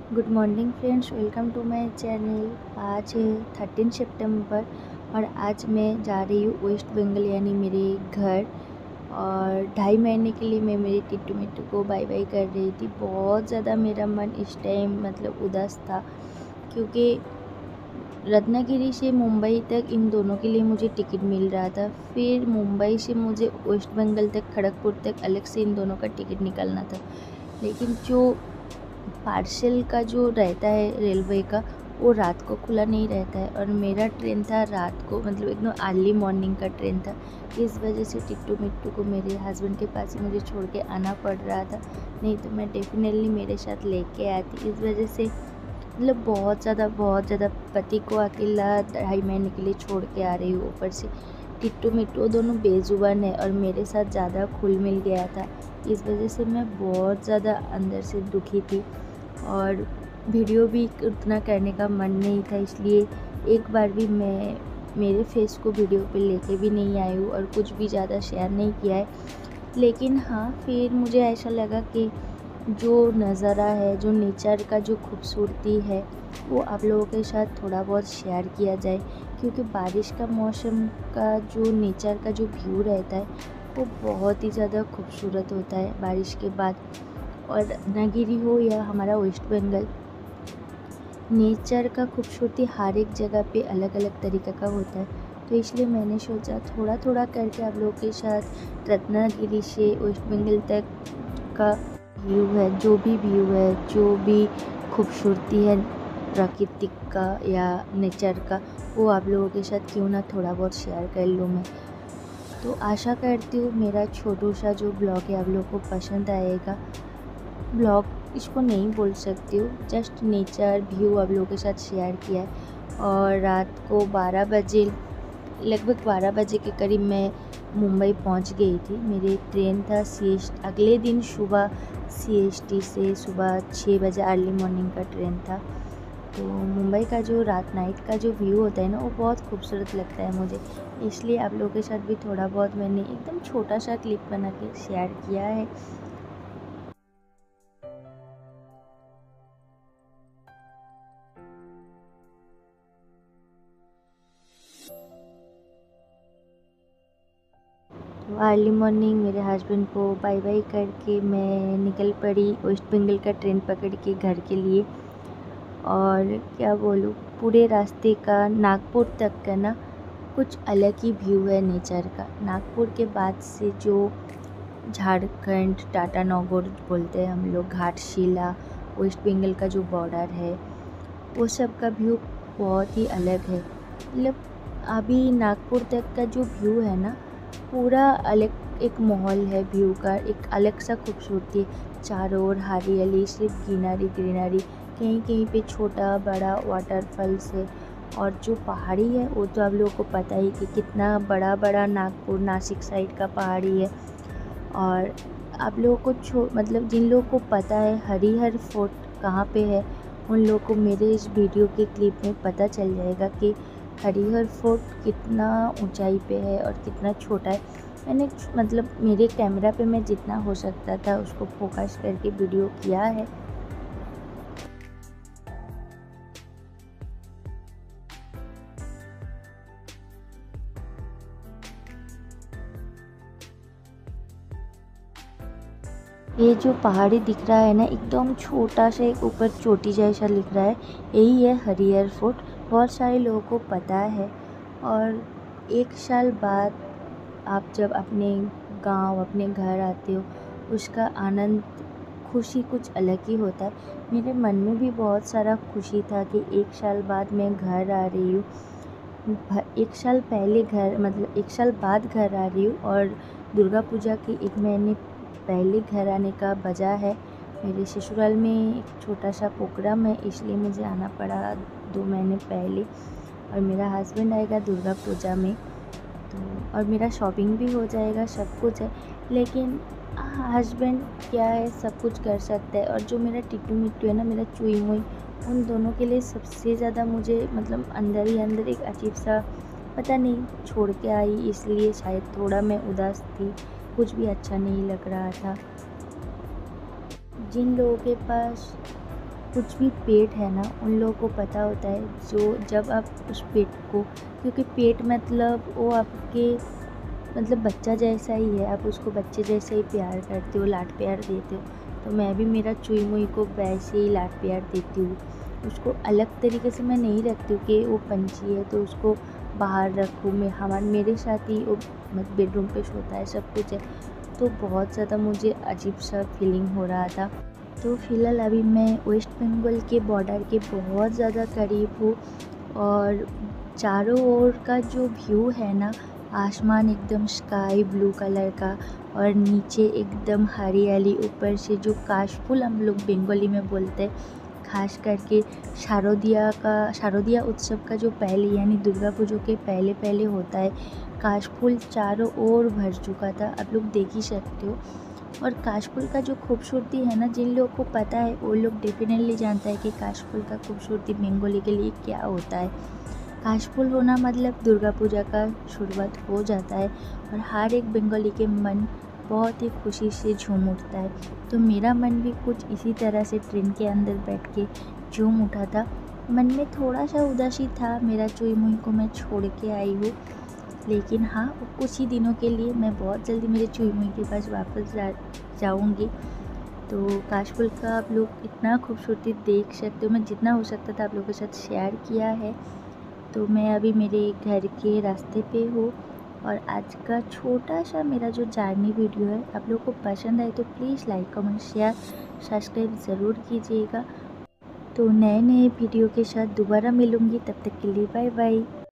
Good morning friends, welcome to my channel. आज है 13 सितंबर और आज मैं जा रही हूँ वेस्ट बंगाल यानी मेरे घर। और 2.5 महीने के लिए मैं मेरे टिट्टू मिट्टू को बाय बाय कर रही थी। बहुत ज़्यादा मेरा मन इस टाइम उदास था, क्योंकि रत्नागिरी से मुंबई तक इन दोनों के लिए मुझे टिकट मिल रहा था। फिर मुंबई से मुझे वेस्ट बंगाल तक, खड़गपुर तक अलग से इन दोनों का टिकट निकलना था। लेकिन जो पार्सल का जो रहता है रेलवे का, वो रात को खुला नहीं रहता है और मेरा ट्रेन था रात को, एकदम अर्ली मॉर्निंग का ट्रेन था। इस वजह से टिट्टू मिट्टू को मेरे हस्बैंड के पास ही मुझे छोड़ के आना पड़ रहा था, नहीं तो मैं डेफिनेटली मेरे साथ लेके आती। इस वजह से बहुत ज़्यादा पति को अकेला 2.5 महीने के लिए छोड़ के आ रही हूँ। ऊपर से टिट्टू मिट्टू दोनों बेजुबान है और मेरे साथ ज़्यादा घुल मिल गया था। इस वजह से मैं बहुत ज़्यादा अंदर से दुखी थी और वीडियो भी उतना करने का मन नहीं था, इसलिए एक बार भी मैं मेरे फेस को वीडियो पे लेके भी नहीं आई हूँ और कुछ भी ज़्यादा शेयर नहीं किया है। लेकिन हाँ, फिर मुझे ऐसा लगा कि जो नज़ारा है, जो नेचर का जो खूबसूरती है, वो आप लोगों के साथ थोड़ा बहुत शेयर किया जाए, क्योंकि बारिश का मौसम का जो नेचर का जो व्यू रहता है वो बहुत ही ज़्यादा खूबसूरत होता है बारिश के बाद। और रत्नागिरी हो या हमारा वेस्ट बंगाल, नेचर का खूबसूरती हर एक जगह पे अलग अलग तरीक़े का होता है। तो इसलिए मैंने सोचा थोड़ा थोड़ा करके आप लोगों के साथ रत्नागिरी से वेस्ट बंगाल तक का व्यू है, जो भी व्यू है, जो भी खूबसूरती है प्राकृतिक का या नेचर का, वो आप लोगों के साथ क्यों ना थोड़ा बहुत शेयर कर लूँ मैं। तो आशा करती हूँ मेरा छोटू सा जो ब्लॉग है आप लोगों को पसंद आएगा। ब्लॉग इसको नहीं बोल सकती हूँ, जस्ट नेचर व्यू आप लोगों के साथ शेयर किया है। और रात को 12 बजे, लगभग 12 बजे के करीब मैं मुंबई पहुंच गई थी। मेरी ट्रेन था अगले दिन सुबह CST से सुबह 6 बजे अर्ली मॉर्निंग का ट्रेन था। तो मुंबई का जो नाइट का जो व्यू होता है ना, वो बहुत खूबसूरत लगता है मुझे, इसलिए आप लोगों के साथ भी थोड़ा बहुत मैंने एकदम छोटा सा क्लिप बना के शेयर किया है। तो अर्ली मॉर्निंग मेरे हस्बैंड को बाय बाय करके मैं निकल पड़ी वेस्ट बंगाल का ट्रेन पकड़ के घर के लिए। और क्या बोलूँ, पूरे रास्ते का नागपुर तक का ना कुछ अलग ही व्यू है नेचर का। नागपुर के बाद से जो झारखंड, टाटानगर बोलते हैं हम लोग, घाटशिला, वेस्ट बंगाल का जो बॉर्डर है, वो सब का व्यू बहुत ही अलग है। अभी नागपुर तक का जो व्यू है ना, पूरा अलग एक माहौल है व्यू का, एक अलग सा खूबसूरती। चारों ओर हरियाली, सिर्फ ग्रीनरी, कहीं कहीं पे छोटा बड़ा वाटरफॉल्स है। और जो पहाड़ी है वो तो आप लोगों को पता ही कि कितना बड़ा बड़ा नागपुर नासिक साइड का पहाड़ी है। और आप लोगों को जिन लोगों को पता है हरिहर फोर्ट कहाँ पे है, उन लोगों को मेरे इस वीडियो के क्लिप में पता चल जाएगा कि हरिहर फोर्ट कितना ऊंचाई पे है और कितना छोटा है। मैंने मेरे कैमरा पे मैं जितना हो सकता था उसको फोकस करके वीडियो किया है। ये जो पहाड़ी दिख रहा है ना, एकदम छोटा सा एक ऊपर चोटी जैसा लिख रहा है, यही है हरिहर फोर्ट। बहुत सारे लोगों को पता है। और 1 साल बाद आप जब अपने गांव, अपने घर आते हो, उसका आनंद, खुशी कुछ अलग ही होता है। मेरे मन में भी बहुत सारा खुशी था कि 1 साल बाद मैं घर आ रही हूँ। 1 साल पहले घर 1 साल बाद घर आ रही हूँ और दुर्गा पूजा के 1 महीने पहले घर आने का वजह है, मेरे ससुराल में एक छोटा सा प्रोग्राम है, इसलिए मुझे आना पड़ा 2 महीने पहले। और मेरा हस्बैंड आएगा दुर्गा पूजा में, तो और मेरा शॉपिंग भी हो जाएगा, सब कुछ है। लेकिन हस्बैंड क्या है, सब कुछ कर सकता है। और जो मेरा टिट्टू मिट्टू है ना, मेरा चुई मुई, उन दोनों के लिए सबसे ज़्यादा मुझे अंदर ही अंदर एक अजीब सा, पता नहीं, छोड़ के आई, इसलिए शायद थोड़ा मैं उदास थी, कुछ भी अच्छा नहीं लग रहा था। जिन लोगों के पास कुछ भी पेट है ना, उन लोगों को पता होता है जो जब आप उस पेट को, क्योंकि पेट मतलब वो आपके मतलब बच्चा जैसा ही है, आप उसको बच्चे जैसे ही प्यार करते हो, लाड प्यार देते हो। तो मैं भी मेरा चुई मुई को वैसे ही लाड प्यार देती हूँ। उसको अलग तरीके से मैं नहीं रखती हूँ कि वो पंछी है तो उसको बाहर रखूँ, मैं मेरे साथ ही वो बेडरूम पे सोता है, सब कुछ है। तो बहुत ज़्यादा मुझे अजीब सा फीलिंग हो रहा था। तो फ़िलहाल अभी मैं वेस्ट बंगाल के बॉर्डर के बहुत ज़्यादा करीब हूँ और चारों ओर का जो व्यू है ना, आसमान एकदम स्काई ब्लू कलर का और नीचे एकदम हरियाली, ऊपर से जो काशफूल हम लोग बंगाली में बोलते हैं, खास करके शारदीय उत्सव का जो पहले यानी दुर्गा पूजा के पहले पहले होता है, काशफूल चारों ओर भर चुका था, आप लोग देख ही सकते हो। और काशफूल का जो खूबसूरती है ना, जिन लोगों को पता है वो लोग डेफिनेटली जानता है कि काशफूल का खूबसूरती बंगाली के लिए क्या होता है। काशफूल होना मतलब दुर्गा पूजा का शुरुआत हो जाता है और हर एक बंगाली के मन बहुत ही खुशी से झूम उठता है। तो मेरा मन भी कुछ इसी तरह से ट्रेन के अंदर बैठ के झूम उठा था। मन में थोड़ा सा उदासी था, मेरा चुई मुई को मैं छोड़ के आई हूँ, लेकिन हाँ, वो कुछ ही दिनों के लिए, मैं बहुत जल्दी मेरे चुई मुई के पास वापस जाऊँगी। तो काशफूल का आप लोग इतना खूबसूरती देख सकते हो, मैं जितना हो सकता था आप लोगों के साथ शेयर किया है। तो मैं अभी मेरे घर के रास्ते पे हूँ और आज का छोटा सा मेरा जो जर्नी वीडियो है आप लोगों को पसंद आए तो please like comment share subscribe ज़रूर कीजिएगा। तो नए नए वीडियो के साथ दोबारा मिलूँगी, तब तक के लिए बाय बाय।